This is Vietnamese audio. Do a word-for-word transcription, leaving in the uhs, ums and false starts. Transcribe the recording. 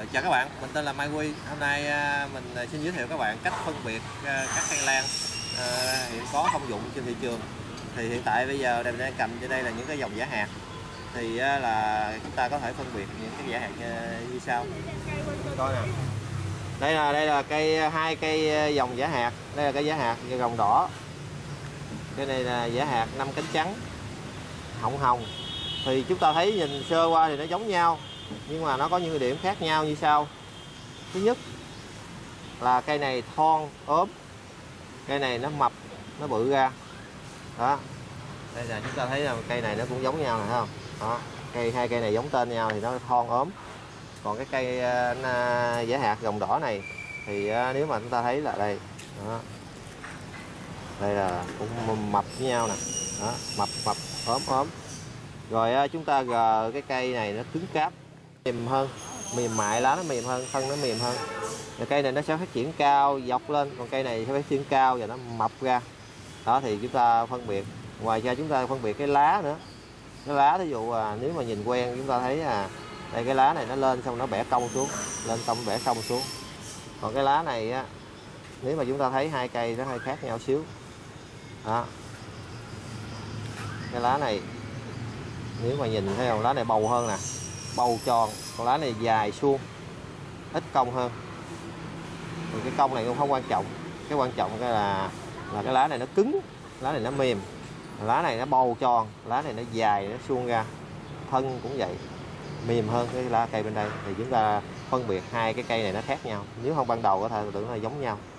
Chào các bạn, mình tên là Mai Huy. Hôm nay mình xin giới thiệu các bạn cách phân biệt các cây lan hiện có thông dụng trên thị trường. Thì hiện tại bây giờ mình đang cầm trên đây là những cái dòng giả hạt. Thì là chúng ta có thể phân biệt những cái giả hạt như sau. Coi nè. Đây là đây là cây hai cây dòng giả hạt. Đây là cái giả hạt gồng đỏ. Cái này là giả hạt năm cánh trắng, họng hồng. Thì chúng ta thấy nhìn sơ qua thì nó giống nhau, nhưng mà nó có những điểm khác nhau như sau. Thứ nhất là cây này thon ốm, cây này nó mập, nó bự ra. Đó. Đây là chúng ta thấy là cây này nó cũng giống nhau này, thấy không? Đó. Cây hai cây này giống tên nhau thì nó thon ốm. Còn cái cây uh, giả hạt gồng đỏ này thì uh, nếu mà chúng ta thấy là đây. Đó. Đây là cũng mập với nhau nè. Đó, mập mập ốm ốm. Rồi uh, chúng ta gờ cái cây này nó cứng cáp, mềm hơn, mềm mại, lá nó mềm hơn, thân nó mềm hơn. Rồi cây này nó sẽ phát triển cao dọc lên, còn cây này sẽ phát triển cao và nó mập ra. Đó thì chúng ta phân biệt. Ngoài ra chúng ta phân biệt cái lá nữa. Cái lá ví dụ à, nếu mà nhìn quen chúng ta thấy à đây cái lá này nó lên xong nó bẻ cong xuống, lên xong bẻ cong xuống. Còn cái lá này á, nếu mà chúng ta thấy hai cây nó hơi khác nhau xíu. Đó. Cái lá này nếu mà nhìn thấy không, lá này bầu hơn nè, bầu tròn, còn lá này dài suông, ít cong hơn. Thì cái cong này cũng không quan trọng, cái quan trọng cái là là cái lá này nó cứng, lá này nó mềm, lá này nó bầu tròn, lá này nó dài, nó suông ra, thân cũng vậy, mềm hơn cái lá cây bên đây. Thì chúng ta phân biệt hai cái cây này nó khác nhau, nếu không ban đầu có thể tưởng là giống nhau.